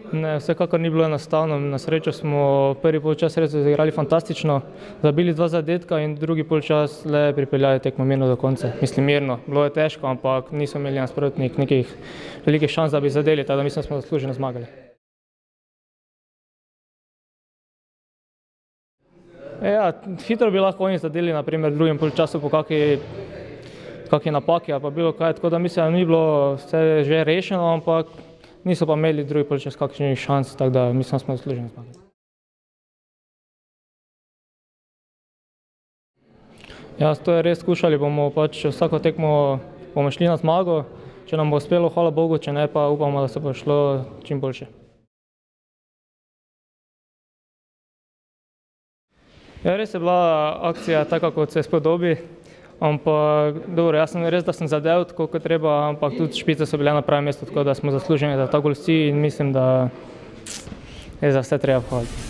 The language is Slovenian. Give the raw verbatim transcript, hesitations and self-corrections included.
Ne, vsekakor ni bilo enostavno. Na srečo smo prvi polčas res igrali fantastično, zabili dva zadetka in drugi polčas le pripeljali tekmo mirno do konca. Mislim mirno, bilo je težko, ampak niso imeli nasprotnik nekih velikih šans, da bi zadeli, tako da mislim, da smo zasluženo zmagali. Ja, hitro bi lahko oni zadeli, na primer v drugem polčasu po kaki, kaki napaki ali pa bilo kaj, tako da mislim, da ni bilo vse že rešeno, ampak niso pa imeli drugi polčas kakšnih šans, tako da mislim, da smo zasluženo zmagali. Ja, to je res, skušali bomo pač vsako tekmo bomo šli na zmago, če nam bo uspelo, hvala Bogu, če ne pa upamo, da se bo šlo čim boljše. Ja, res je bila akcija taka, kot se spodobi, ampak dobro, jaz sem res, da sem zadel tako, kot treba, ampak tudi špice so bile na pravem mestu, tako da smo zasluženi za ta gol vsi in mislim, da je za vse treba pohvaliti.